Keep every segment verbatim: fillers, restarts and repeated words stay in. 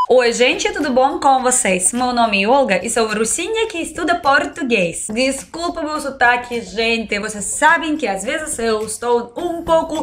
Oi gente, tudo bom com vocês? Meu nome é Olga e sou russinha que estuda português. Desculpa meu sotaque, gente, vocês sabem que às vezes eu estou um pouco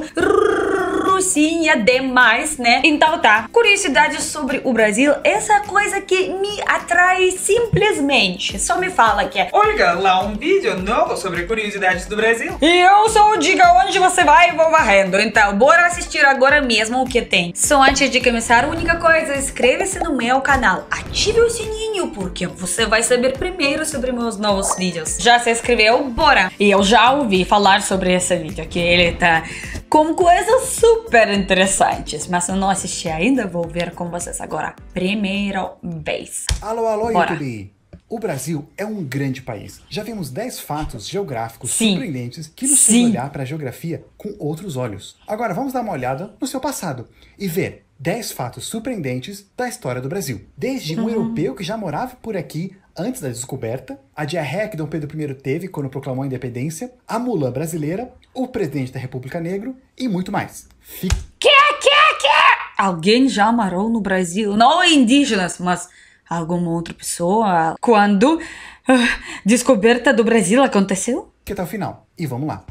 russinha demais, né? Então tá, curiosidades sobre o Brasil, essa coisa que me atrai simplesmente. Só me fala que é: Olga, lá um vídeo novo sobre curiosidades do Brasil. E eu sou o Diga Onde Você Vai e Vou Varrendo. Então, bora assistir agora mesmo o que tem. Só antes de começar, a única coisa, inscreva-se no meu canal, ative o sininho, porque você vai saber primeiro sobre meus novos vídeos. Já se inscreveu? Bora! E eu já ouvi falar sobre esse vídeo, que ele tá com coisas super interessantes, mas eu não assisti ainda, vou ver com vocês agora, primeira vez. Alô, alô, Bora. YouTube! O Brasil é um grande país. Já vimos dez fatos geográficos Sim. surpreendentes que nos Sim. fazem olhar para a geografia com outros olhos. Agora vamos dar uma olhada no seu passado e ver dez fatos surpreendentes da história do Brasil. Desde um Uhum. europeu que já morava por aqui antes da descoberta, a diarreia que Dom Pedro I teve quando proclamou a independência, a mulã brasileira, o presidente da República Negro e muito mais. Fique... Que, que, que? Alguém já morou no Brasil? Não indígenas, mas alguma outra pessoa? Quando a descoberta do Brasil aconteceu? até o final. E vamos lá.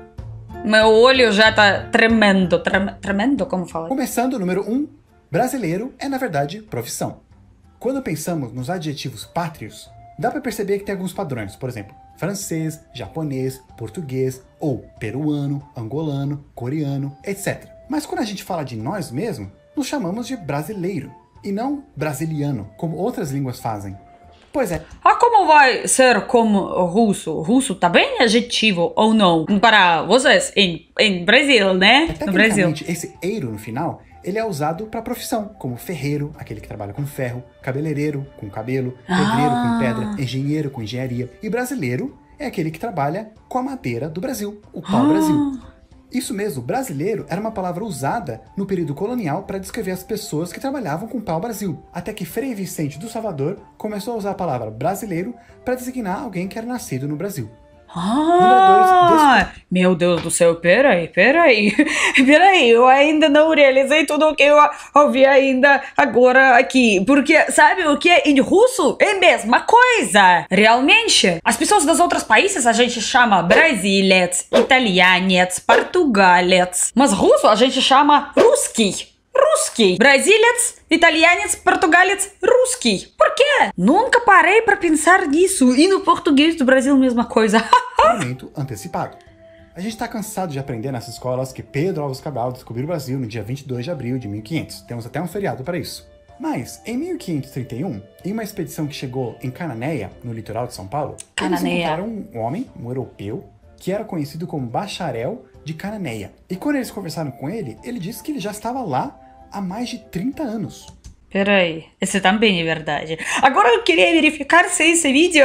Meu olho já tá tremendo. Trem, tremendo? Como fala? Começando, número um, brasileiro é, na verdade, profissão. Quando pensamos nos adjetivos pátrios, dá para perceber que tem alguns padrões, por exemplo, francês, japonês, português, ou peruano, angolano, coreano, etcétera. Mas quando a gente fala de nós mesmos, nos chamamos de brasileiro, e não brasiliano, como outras línguas fazem. Pois é. Ah, como vai ser como russo? Russo tá bem adjetivo ou não? Para vocês, em, em Brasil, né? No Brasil. Tecnicamente, esse eiro no final, ele é usado para profissão, como ferreiro, aquele que trabalha com ferro, cabeleireiro, com cabelo, pedreiro Ah. com pedra, engenheiro com engenharia, e brasileiro é aquele que trabalha com a madeira do Brasil, o pau-brasil. Isso mesmo, brasileiro era uma palavra usada no período colonial para descrever as pessoas que trabalhavam com pau-brasil, até que Frei Vicente do Salvador começou a usar a palavra brasileiro para designar alguém que era nascido no Brasil. Ah, dois, meu Deus do céu, peraí, peraí, peraí, eu ainda não realizei tudo o que eu ouvi ainda agora aqui, porque sabe o que é em russo? É a mesma coisa, realmente. As pessoas dos outros países a gente chama brasiletes, italianetes, portugaletes, mas russo a gente chama rусский. Rусский. Brasiletes, italianetes, portugaletes, rусский. Por quê? Nunca parei pra pensar nisso. E no português do Brasil, mesma coisa. Momento antecipado. A gente tá cansado de aprender nessas escolas que Pedro Álvares Cabral descobriu o Brasil no dia vinte e dois de abril de mil e quinhentos. Temos até um feriado para isso. Mas, em mil quinhentos e trinta e um, em uma expedição que chegou em Cananéia, no litoral de São Paulo, Cananéia. eles encontraram um homem, um europeu, que era conhecido como Bacharel de Cananéia. E quando eles conversaram com ele, ele disse que ele já estava lá há mais de trinta anos. Peraí, esse também é verdade. Agora eu queria verificar se esse vídeo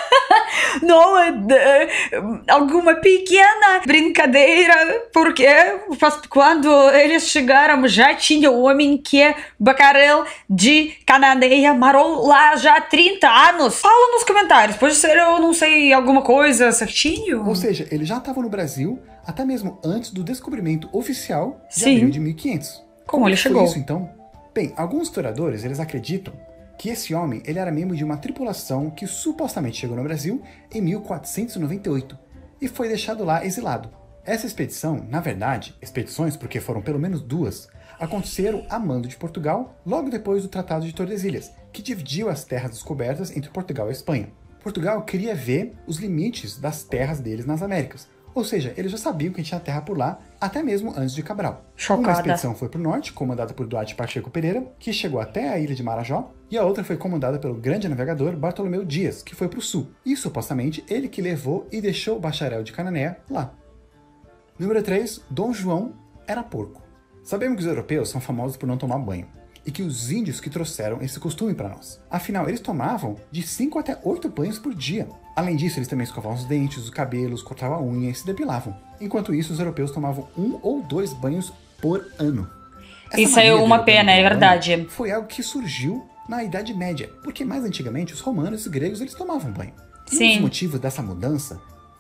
não é de, alguma pequena brincadeira, porque quando eles chegaram já tinha um homem que é Bacharel de Cananéia, morou lá já há trinta anos. Fala nos comentários, pode ser eu não sei alguma coisa certinho? Ou seja, ele já estava no Brasil até mesmo antes do descobrimento oficial de Sim. abril de mil e quinhentos. Como ele foi chegou? Isso, então? Bem, alguns historiadores, eles acreditam que esse homem, ele era membro de uma tripulação que supostamente chegou no Brasil em mil quatrocentos e noventa e oito e foi deixado lá exilado. Essa expedição, na verdade, expedições, porque foram pelo menos duas, aconteceram a mando de Portugal logo depois do Tratado de Tordesilhas, que dividiu as terras descobertas entre Portugal e a Espanha. Portugal queria ver os limites das terras deles nas Américas. Ou seja, eles já sabiam que tinha terra por lá, até mesmo antes de Cabral. Chocada. Uma expedição foi para o norte, comandada por Duarte Pacheco Pereira, que chegou até a ilha de Marajó, e a outra foi comandada pelo grande navegador Bartolomeu Dias, que foi para o sul. E, supostamente, ele que levou e deixou o Bacharel de Cananéia lá. Número três. Dom João era porco. Sabemos que os europeus são famosos por não tomar banho, e que os índios que trouxeram esse costume para nós. Afinal, eles tomavam de cinco até oito banhos por dia. Além disso, eles também escovavam os dentes, os cabelos, cortavam a unha e se depilavam. Enquanto isso, os europeus tomavam um ou dois banhos por ano. Essa Isso é mania uma do pena, banho é verdade. Foi algo que surgiu na Idade Média, porque mais antigamente os romanos e os gregos eles tomavam banho. E um Sim. dos motivos dessa mudança foi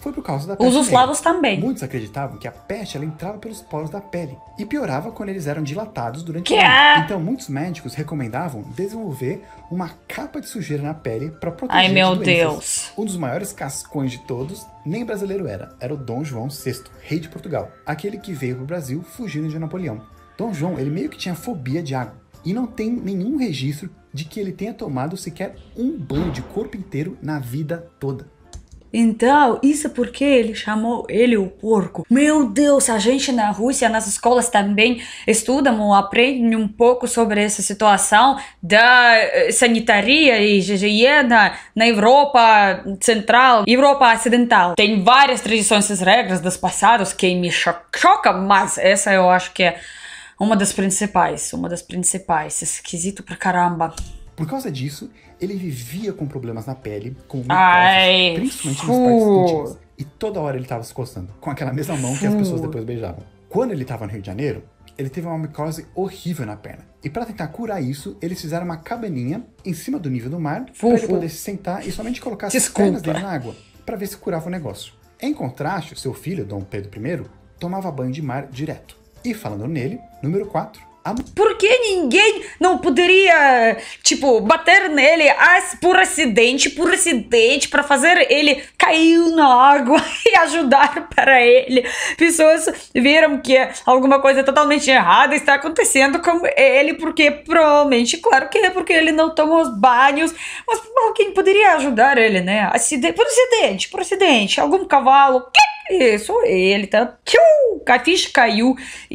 foi por causa da peste Os negra. eslavos também. Muitos acreditavam que a peste ela entrava pelos poros da pele e piorava quando eles eram dilatados durante Que o ano. é? Então, muitos médicos recomendavam desenvolver uma capa de sujeira na pele para proteger Ai, meu de doenças. Deus. Um dos maiores cascões de todos, nem brasileiro era, era o Dom João sexto, rei de Portugal, aquele que veio para o Brasil fugindo de Napoleão. Dom João, ele meio que tinha fobia de água e não tem nenhum registro de que ele tenha tomado sequer um banho de corpo inteiro na vida toda. Então, isso porque ele chamou ele o porco. Meu Deus, a gente na Rússia, nas escolas também estudam, aprendem um pouco sobre essa situação da eh, sanitaria e higiene na Europa Central e Europa Ocidental. Tem várias tradições e regras dos passados que me cho chocam, mas essa eu acho que é uma das principais, uma das principais. Esquisito pra caramba. Por causa disso, ele vivia com problemas na pele, com Ai, mucosas, principalmente fu. nas partes íntimas. E toda hora ele estava se coçando, com aquela mesma mão que as pessoas depois beijavam. Quando ele estava no Rio de Janeiro, ele teve uma micose horrível na perna. E para tentar curar isso, eles fizeram uma cabaninha em cima do nível do mar, para ele poder se sentar e somente colocar as Desculpa. pernas dele na água, para ver se curava o negócio. Em contraste, seu filho, Dom Pedro I, tomava banho de mar direto. E falando nele, número quatro, a Por que ninguém não poderia, tipo, bater nele as- por acidente, por acidente, para fazer ele cair na água e ajudar para ele? Pessoas viram que alguma coisa totalmente errada está acontecendo com ele, porque provavelmente, claro que é porque ele não tomou os banhos, mas alguém poderia ajudar ele, né? Acide- por acidente, por acidente, algum cavalo, isso, ele tá, tchiu, a ficha caiu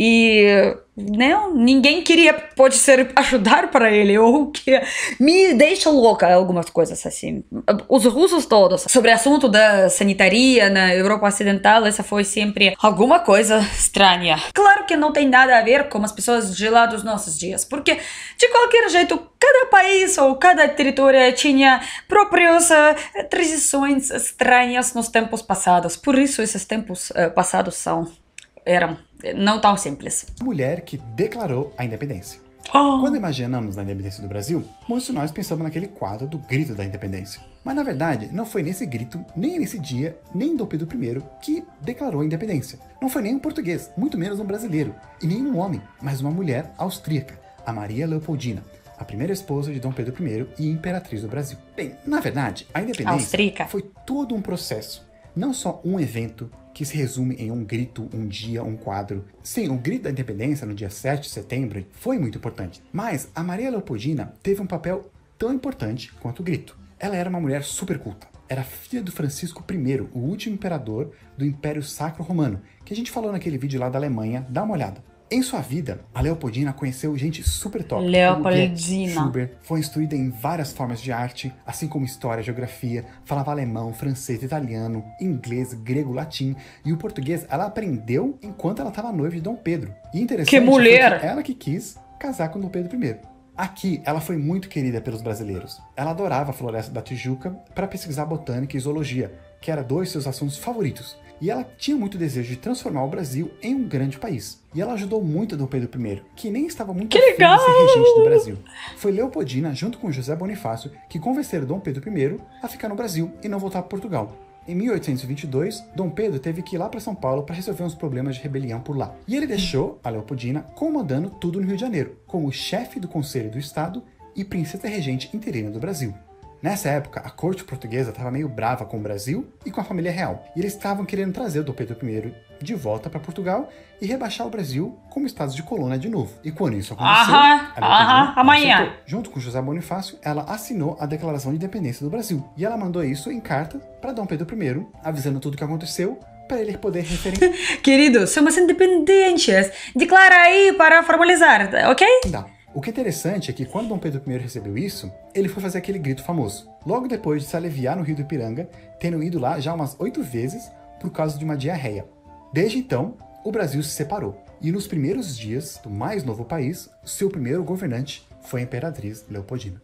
e não, ninguém queria, pode ser, ajudar para ele, ou que me deixa louca algumas coisas assim. Os russos todos, sobre o assunto da sanitaria na Europa Ocidental, essa foi sempre alguma coisa estranha. Claro que não tem nada a ver com as pessoas de lá dos nossos dias, porque de qualquer jeito, cada país ou cada território tinha próprias uh, tradições estranhas nos tempos passados, por isso esses tempos uh, passados são, eram não tão simples. mulher que declarou a independência. Oh. Quando imaginamos na independência do Brasil, muitos de nós pensamos naquele quadro do grito da independência. Mas na verdade, não foi nesse grito, nem nesse dia, nem Dom Pedro I que declarou a independência. Não foi nem um português, muito menos um brasileiro, e nem um homem, mas uma mulher austríaca, a Maria Leopoldina, a primeira esposa de Dom Pedro I e imperatriz do Brasil. Bem, na verdade, a independência Austríaca. foi todo um processo, não só um evento que se resume em um grito, um dia, um quadro. Sim, o grito da independência no dia sete de setembro foi muito importante, mas a Maria Leopoldina teve um papel tão importante quanto o grito. Ela era uma mulher super culta. Era filha do Francisco I, o último imperador do Império Sacro Romano, que a gente falou naquele vídeo lá da Alemanha, dá uma olhada. Em sua vida, a Leopoldina conheceu gente super top. Leopoldina. como Goethe, Schubert, foi instruída em várias formas de arte, assim como história, geografia, falava alemão, francês, italiano, inglês, grego, latim, e o português ela aprendeu enquanto ela estava noiva de Dom Pedro. E interessante Que mulher! foi que ela que quis casar com Dom Pedro I. Aqui, ela foi muito querida pelos brasileiros. Ela adorava a Floresta da Tijuca para pesquisar botânica e zoologia, que eram dois seus assuntos favoritos. E ela tinha muito desejo de transformar o Brasil em um grande país. E ela ajudou muito Dom Pedro I, que nem estava muito Que afim legal! de ser regente do Brasil. Foi Leopoldina, junto com José Bonifácio, que convenceram Dom Pedro I a ficar no Brasil e não voltar para Portugal. Em mil oitocentos e vinte e dois, Dom Pedro teve que ir lá para São Paulo para resolver uns problemas de rebelião por lá. E ele deixou a Leopoldina comandando tudo no Rio de Janeiro, como chefe do Conselho do Estado e princesa regente interina do Brasil. Nessa época, a corte portuguesa estava meio brava com o Brasil e com a família real, e eles estavam querendo trazer o Dom Pedro I de volta para Portugal e rebaixar o Brasil como status de colônia de novo. E quando isso aconteceu, Aham, a Leopoldina aham, amanhã. aceitou. Junto com José Bonifácio, ela assinou a Declaração de Independência do Brasil, e ela mandou isso em carta para Dom Pedro I, avisando tudo o que aconteceu, para ele poder referenciar. Querido, somos independentes. Declara aí para formalizar, ok? Dá. O que é interessante é que quando Dom Pedro I recebeu isso, ele foi fazer aquele grito famoso. Logo depois de se aliviar no Rio do Ipiranga, tendo ido lá já umas oito vezes por causa de uma diarreia. Desde então, o Brasil se separou. E nos primeiros dias do mais novo país, seu primeiro governante foi a Imperatriz Leopoldina.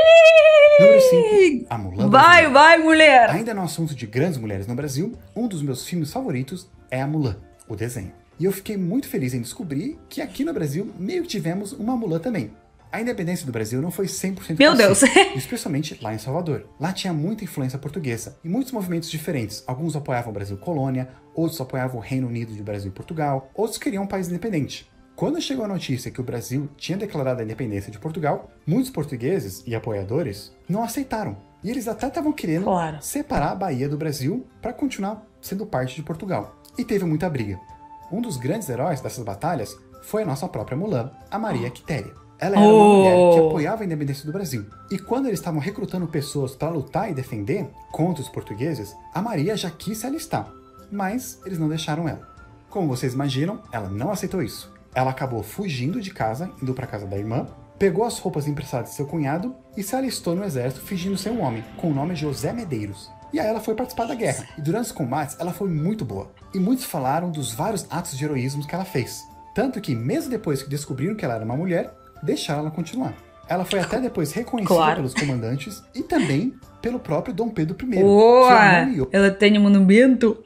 Número cinco. A Mulã Vai, Brasileira. vai, mulher! Ainda no assunto de grandes mulheres no Brasil, um dos meus filmes favoritos é a Mulan, o desenho. E eu fiquei muito feliz em descobrir que aqui no Brasil meio que tivemos uma Mulan também. A independência do Brasil não foi cem por cento Meu Deus! pacífica, especialmente lá em Salvador. Lá tinha muita influência portuguesa e muitos movimentos diferentes. Alguns apoiavam o Brasil colônia, outros apoiavam o Reino Unido de Brasil e Portugal, outros queriam um país independente. Quando chegou a notícia que o Brasil tinha declarado a independência de Portugal, muitos portugueses e apoiadores não aceitaram. E eles até estavam querendo Claro. separar a Bahia do Brasil para continuar sendo parte de Portugal. E teve muita briga. Um dos grandes heróis dessas batalhas foi a nossa própria Mulan, a Maria Quitéria. Ela era uma Oh. mulher que apoiava a independência do Brasil. E quando eles estavam recrutando pessoas para lutar e defender contra os portugueses, a Maria já quis se alistar. Mas eles não deixaram ela. Como vocês imaginam, ela não aceitou isso. Ela acabou fugindo de casa, indo para casa da irmã, pegou as roupas emprestadas de seu cunhado e se alistou no exército fingindo ser um homem, com o nome José Medeiros. E aí ela foi participar da guerra. E durante os combates, ela foi muito boa. E muitos falaram dos vários atos de heroísmo que ela fez. Tanto que, mesmo depois que descobriram que ela era uma mulher, deixaram ela continuar. Ela foi até depois reconhecida Claro. pelos comandantes e também pelo próprio Dom Pedro I, Boa! que a nomeou Ela tem um monumento.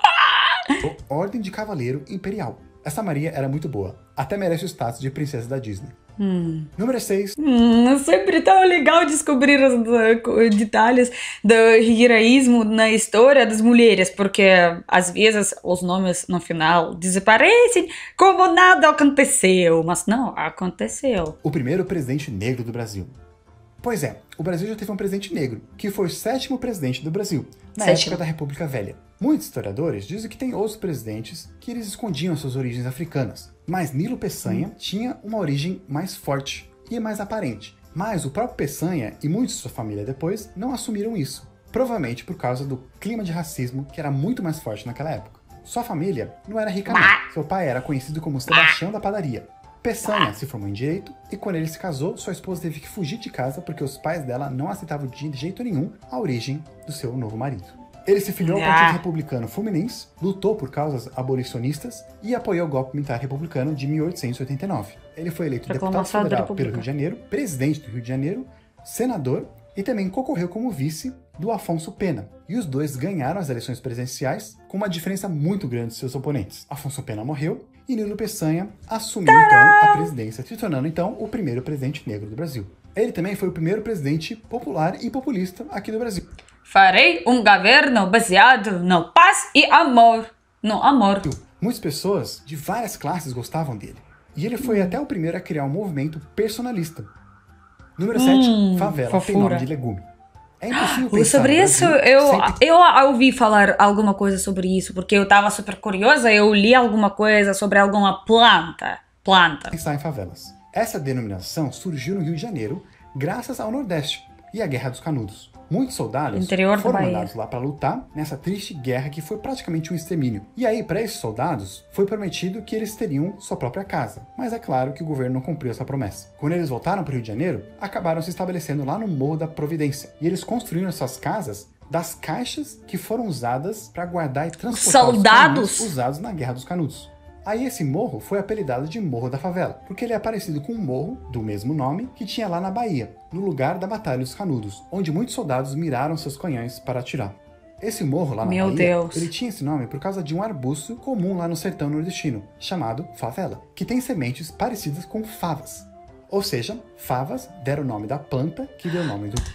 Ordem de Cavaleiro Imperial. Essa Maria era muito boa. Até merece o status de princesa da Disney. Hum. Número seis. Hum, é sempre tão legal descobrir os uh, detalhes do heroísmo na história das mulheres, porque às vezes os nomes no final desaparecem como nada aconteceu, mas não, aconteceu. O primeiro presidente negro do Brasil. Pois é, o Brasil já teve um presidente negro, que foi o sétimo presidente do Brasil, na Sétimo. época da República Velha. Muitos historiadores dizem que tem outros presidentes que eles escondiam suas origens africanas, mas Nilo Peçanha tinha uma origem mais forte e mais aparente. Mas o próprio Peçanha e muitos de sua família depois não assumiram isso, provavelmente por causa do clima de racismo que era muito mais forte naquela época. Sua família não era rica não, seu pai era conhecido como Sebastião da Padaria. Peçanha se formou em Direito e quando ele se casou, sua esposa teve que fugir de casa porque os pais dela não aceitavam de jeito nenhum a origem do seu novo marido. Ele se filiou ao Partido Republicano Fluminense, lutou por causas abolicionistas e apoiou o golpe militar republicano de mil oitocentos e oitenta e nove. Ele foi eleito deputado Proclamação da federal pelo República. Rio de Janeiro, presidente do Rio de Janeiro, senador e também concorreu como vice do Afonso Pena. E os dois ganharam as eleições presidenciais com uma diferença muito grande de seus oponentes. Afonso Pena morreu e Nilo Peçanha assumiu então a presidência, se tornando então o primeiro presidente negro do Brasil. Ele também foi o primeiro presidente popular e populista aqui do Brasil. Farei um governo baseado no paz e amor. No amor. Muitas pessoas de várias classes gostavam dele. E ele foi até o primeiro a criar um movimento personalista. Número sete. Hum, Favela tem fofura. nome de legume. É impossível pensar Sobre no isso, Brasil eu, sem eu ouvi falar alguma coisa sobre isso, porque eu tava super curiosa, eu li alguma coisa sobre alguma planta. Planta. pensar em favelas. Essa denominação surgiu no Rio de Janeiro graças ao Nordeste e à Guerra dos Canudos. Muitos soldados Interior da foram Bahia. mandados lá para lutar nessa triste guerra que foi praticamente um extermínio. E aí, para esses soldados, foi prometido que eles teriam sua própria casa. Mas é claro que o governo não cumpriu essa promessa. Quando eles voltaram para o Rio de Janeiro, acabaram se estabelecendo lá no Morro da Providência. E eles construíram suas casas das caixas que foram usadas para guardar e transportar Soldados? os caminhões usados na Guerra dos Canudos. Aí esse morro foi apelidado de Morro da Favela, porque ele é parecido com um morro do mesmo nome que tinha lá na Bahia, no lugar da Batalha dos Canudos, onde muitos soldados miraram seus canhões para atirar. Esse morro lá na Meu Bahia, Deus. ele tinha esse nome por causa de um arbusto comum lá no sertão nordestino, chamado favela, que tem sementes parecidas com favas. Ou seja, favas deram o nome da planta que deu o nome do...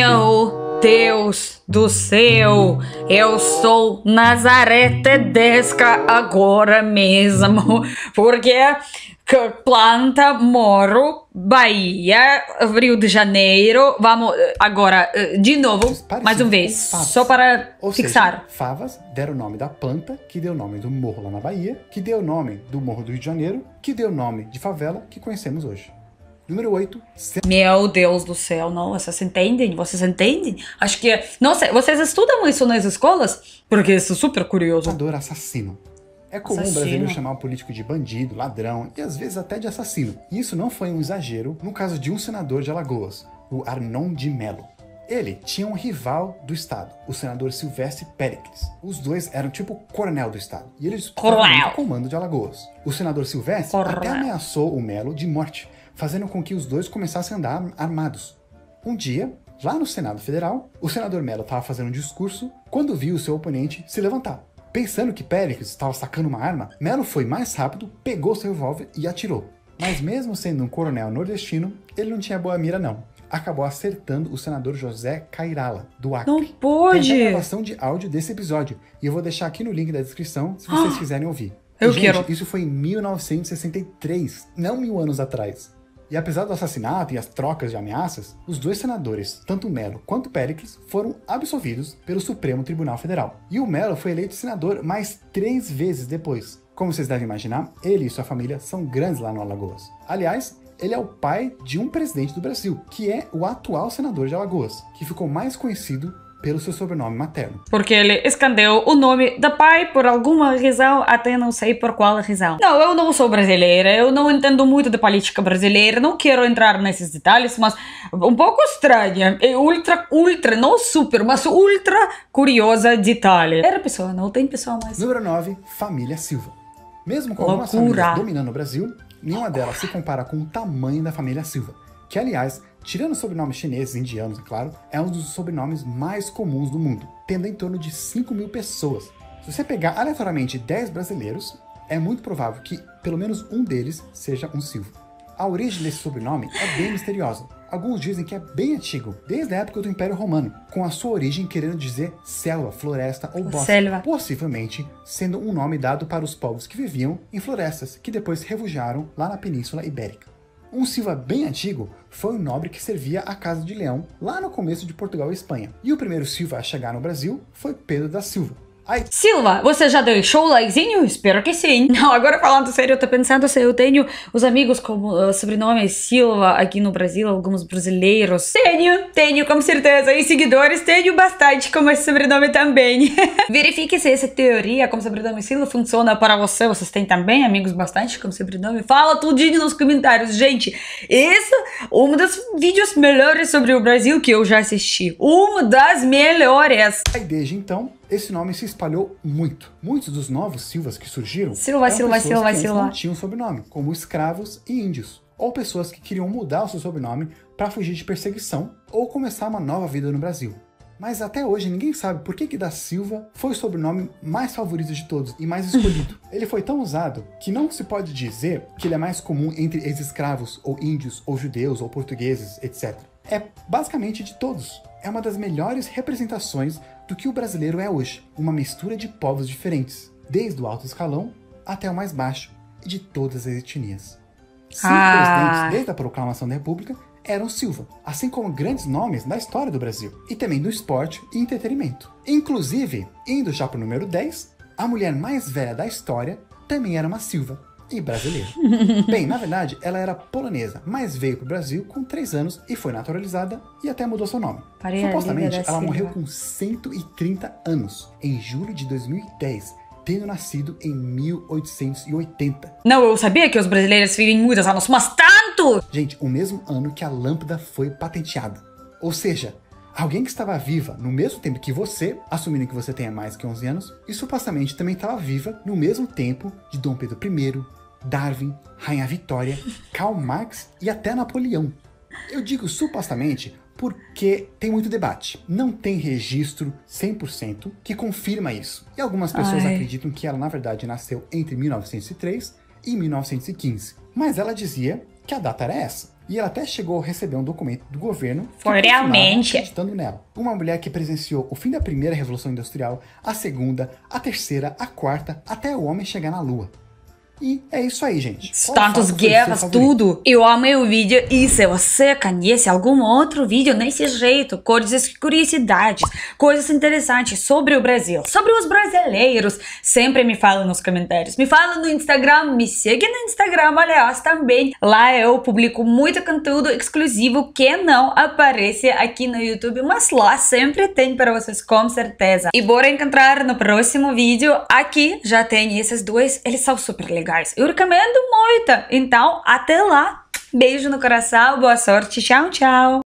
Meu Deus do céu, eu sou Nazaré Tedesca agora mesmo, porque que planta, Moro, Bahia, Rio de Janeiro, vamos agora, de novo, Parecido mais uma vez, com favas. só para Ou fixar. seja, favas deram o nome da planta, que deu o nome do morro lá na Bahia, que deu o nome do morro do Rio de Janeiro, que deu o nome de favela que conhecemos hoje. Número oito. Meu Deus do céu, não, vocês entendem? Vocês entendem? Acho que, não sei, vocês estudam isso nas escolas? Porque isso é super curioso. Senador assassino. É comum Assassino. o brasileiro chamar o político de bandido, ladrão e às vezes até de assassino. E isso não foi um exagero no caso de um senador de Alagoas, o Arnon de Melo. Ele tinha um rival do estado, o senador Silvestre Péricles. Os dois eram tipo coronel do estado. E eles disputavam Coronel. o comando de Alagoas. O senador Silvestre Coronel. até ameaçou o Melo de morte, fazendo com que os dois começassem a andar armados. Um dia, lá no Senado Federal, o senador Melo estava fazendo um discurso quando viu o seu oponente se levantar. Pensando que Péricles estava sacando uma arma, Melo foi mais rápido, pegou seu revólver e atirou. Mas mesmo sendo um coronel nordestino, ele não tinha boa mira não. Acabou acertando o senador José Cairala, do Acre. Não pode! Tem a gravação de áudio desse episódio, e eu vou deixar aqui no link da descrição, se vocês ah, quiserem ouvir. Eu Gente, quero. Isso foi em mil novecentos e sessenta e três, não mil anos atrás. E apesar do assassinato e as trocas de ameaças, os dois senadores, tanto Melo quanto Péricles, foram absolvidos pelo Supremo Tribunal Federal. E o Melo foi eleito senador mais três vezes depois. Como vocês devem imaginar, ele e sua família são grandes lá no Alagoas. Aliás, ele é o pai de um presidente do Brasil, que é o atual senador de Alagoas, que ficou mais conhecido pelo seu sobrenome materno. Porque ele escondeu o nome do pai por alguma razão, até não sei por qual razão. Não, eu não sou brasileira, eu não entendo muito de política brasileira, não quero entrar nesses detalhes, mas um pouco estranha, e ultra, ultra, não super, mas ultra curiosa detalhe. Era pessoa, não tem pessoa mais. Número nove, família Silva. Mesmo com algumas famílias dominando o Brasil, nenhuma delas se compara com o tamanho da família Silva, que, aliás, tirando os sobrenomes chineses e indianos, é claro, é um dos sobrenomes mais comuns do mundo, tendo em torno de cinco mil pessoas. Se você pegar aleatoriamente dez brasileiros, é muito provável que pelo menos um deles seja um Silva. A origem desse sobrenome é bem misteriosa. Alguns dizem que é bem antigo, desde a época do Império Romano, com a sua origem querendo dizer selva, floresta ou bosque, selva. Possivelmente sendo um nome dado para os povos que viviam em florestas, que depois se refugiaram lá na Península Ibérica. Um Silva bem antigo foi um nobre que servia a Casa de Leão, lá no começo de Portugal e Espanha. E o primeiro Silva a chegar no Brasil foi Pedro da Silva. Ai. Silva, você já deixou o likezinho? Espero que sim. Não, agora falando sério, eu tô pensando se eu tenho os amigos com uh, sobrenome Silva aqui no Brasil, alguns brasileiros. Tenho, tenho com certeza. E seguidores tenho bastante com esse sobrenome também. Verifique se essa teoria com sobrenome Silva funciona para você. Vocês têm também amigos bastante com sobrenome? Fala tudinho nos comentários, gente. Esse é um dos vídeos melhores sobre o Brasil que eu já assisti. Uma das melhores. Aí desde então, esse nome se espalhou muito. Muitos dos novos Silvas que surgiram Silva, eram Silva, pessoas Silva, que Silva. não tinham sobrenome, como escravos e índios, ou pessoas que queriam mudar o seu sobrenome para fugir de perseguição ou começar uma nova vida no Brasil. Mas até hoje ninguém sabe por que que da Silva foi o sobrenome mais favorito de todos e mais escolhido. Ele foi tão usado que não se pode dizer que ele é mais comum entre ex-escravos, ou índios, ou judeus, ou portugueses, etcétera. É basicamente de todos. É uma das melhores representações do que o brasileiro é hoje, uma mistura de povos diferentes, desde o alto escalão até o mais baixo, e de todas as etnias. Cinco ah. presidentes, desde a proclamação da República, eram Silva, assim como grandes nomes da história do Brasil, e também do esporte e entretenimento. Inclusive, indo já para o número dez, a mulher mais velha da história também era uma Silva, e brasileira. Bem, na verdade, ela era polonesa, mas veio para o Brasil com três anos e foi naturalizada e até mudou seu nome. Maria Supostamente, ela Silva. morreu com cento e trinta anos, em julho de dois mil e dez, tendo nascido em mil oitocentos e oitenta. Não, eu sabia que os brasileiros vivem muitos anos, mas tanto! Gente, o mesmo ano que a lâmpada foi patenteada. Ou seja, alguém que estava viva no mesmo tempo que você, assumindo que você tenha mais que onze anos, e supostamente também estava viva no mesmo tempo de Dom Pedro I, Darwin, Rainha Vitória, Karl Marx e até Napoleão. Eu digo supostamente porque tem muito debate. Não tem registro cem por cento que confirma isso. E algumas pessoas Ai. acreditam que ela, na verdade, nasceu entre mil novecentos e três e mil novecentos e quinze. Mas ela dizia que a data era essa. E ela até chegou a receber um documento do governo que Foi realmente acreditando nela. Uma mulher que presenciou o fim da primeira Revolução Industrial, a segunda, a terceira, a quarta, até o homem chegar na Lua. E é isso aí, gente. Tantos guerras, tudo. Eu amei o vídeo. E se você conhece algum outro vídeo nesse jeito, coisas, curiosidades, coisas interessantes sobre o Brasil, sobre os brasileiros, sempre me fala nos comentários. Me fala no Instagram, me segue no Instagram, aliás, também. Lá eu publico muito conteúdo exclusivo que não aparece aqui no YouTube, mas lá sempre tem para vocês, com certeza. E bora encontrar no próximo vídeo. Aqui já tem esses dois, eles são super legais. Eu recomendo muito. Então, até lá. Beijo no coração, boa sorte. Tchau, tchau.